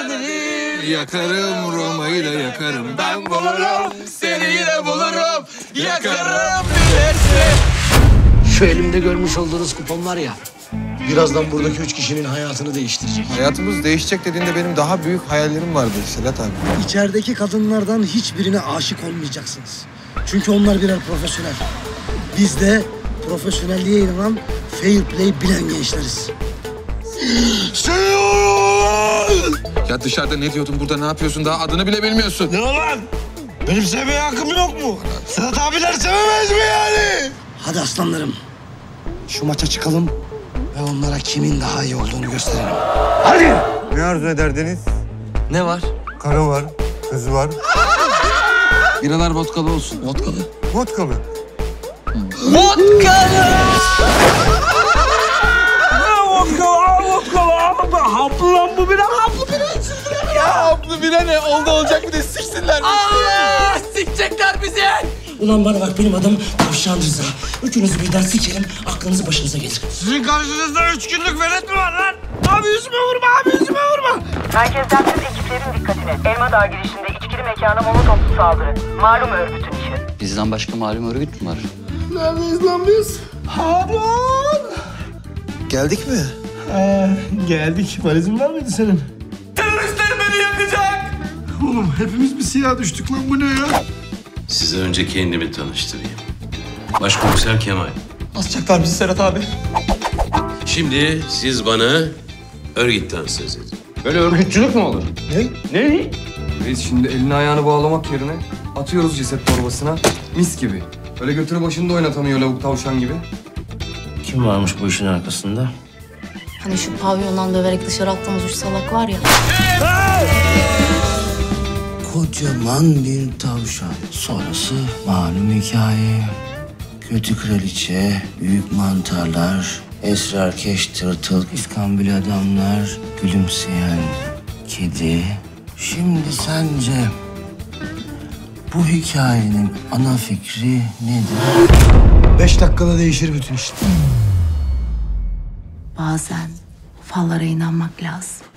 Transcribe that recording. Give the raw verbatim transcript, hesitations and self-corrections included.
Mardin'i yakarım, Roma'yı da yakarım. Ben bulurum, seni yine bulurum. Yakarım bilirsin. Şu elimde görmüş olduğunuz kupon var ya, birazdan buradaki üç kişinin hayatını değiştirecek. Hayatımız değişecek dediğinde benim daha büyük hayallerim vardı Sedat abi. İçerideki kadınlardan hiçbirine aşık olmayacaksınız. Çünkü onlar birer profesyonel. Biz de profesyonelliğe inanan, fair play bilen gençleriz. Ya dışarıda ne diyordun, burada ne yapıyorsun? Daha adını bile bilmiyorsun. Ne lan? Benim sevmeye hakkım yok mu? Sedat abiler sevemez mi yani? Hadi aslanlarım, şu maça çıkalım ve onlara kimin daha iyi olduğunu gösterelim. Hadi! Ne arzu ederdiniz? Ne var? Karı var, kız var. Biralar vodkalı olsun. Vodkalı. Vodkalı. Vodkalı! Haplı lan bu bira, haplı bira. Ya haplı bira ne? Oldu olacak bir de siksinler. Allah! Sikecekler bizi! Ulan bana bak, benim adım Tavşan Rıza. Üçünüzü birden sikerim, aklınızı başınıza gelir. Sizin karşınızda üç günlük velet mi var lan? Abi yüzüme vurma, abi yüzüme vurma. Merkezden tüm ekiplerin dikkatine. Elmadağ girişinde içkili mekana molotoflu saldırı. Malum örgütün işi. Bizden başka malum örgüt mü var? Neredeyiz lan biz? Harun! Geldik mi? Ee, geldik. Valizin var mıydı senin? Teröristler beni yakacak! Oğlum hepimiz bir siyah düştük lan, bu ne ya? Size önce kendimi tanıştırayım. Başkomiser Kemal. Asacaklar bizi Serhat abi. Şimdi siz bana örgütten söz edin. Böyle örgütçülük mü olur? Ne? Ne? Biz şimdi elini ayağını bağlamak yerine atıyoruz ceset torbasına, mis gibi. Öyle götürü başında oynatamıyor lavuk tavşan gibi. Kim varmış bu işin arkasında? Hani şu pavyondan döverek dışarı attığımız üç salak var ya. Kocaman bir tavşan. Sonrası malum hikaye. Kötü kraliçe, büyük mantarlar, esrarkeş tırtıl, iskambil adamlar, gülümseyen kedi. Şimdi sence bu hikayenin ana fikri nedir? Beş dakikada değişir bütün iş. Bazen fallara inanmak lazım.